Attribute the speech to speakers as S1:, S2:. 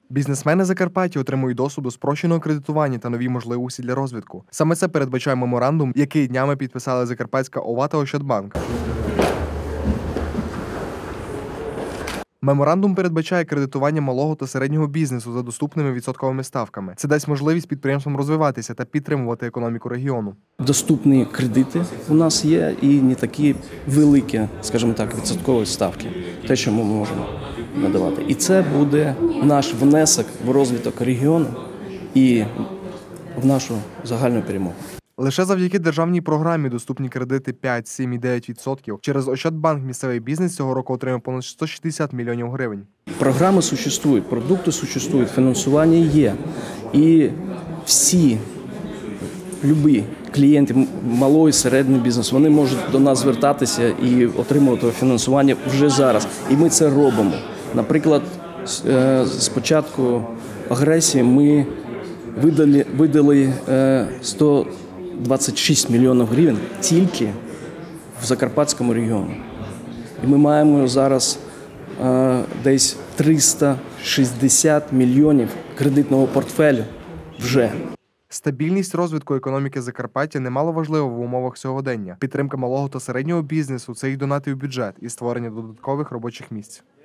S1: Бізнесмени Закарпаття отримують доступ до спрощеного кредитування та нові можливості для розвитку. Саме це передбачає меморандум, який днями підписали Закарпатська ОВА та Ощадбанк. Меморандум передбачає кредитування малого та середнього бізнесу за доступними відсотковими ставками. Це дасть можливість підприємствам розвиватися та підтримувати економіку регіону.
S2: Доступні кредити у нас є і не такі великі, скажімо так, відсоткові ставки, те, що ми можемо надавати. І це буде наш внесок в розвиток регіону і в нашу загальну перемогу.
S1: Лише завдяки державній програмі доступні кредити 5, 7 і 9%. Через Ощадбанк місцевий бізнес цього року отримав понад 160 мільйонів гривень.
S2: Програми существують, продукти существують, фінансування є. І всі, любі клієнти малого і середнього бізнесу, вони можуть до нас звертатися і отримувати фінансування вже зараз. І ми це робимо. Наприклад, з початку агресії ми видали 126 мільйонів гривень тільки в Закарпатському регіоні. І ми маємо зараз десь 360 мільйонів кредитного портфелю вже.
S1: Стабільність розвитку економіки Закарпаття немало важлива в умовах сьогодення. Підтримка малого та середнього бізнесу – це їх донати в бюджет і створення додаткових робочих місць.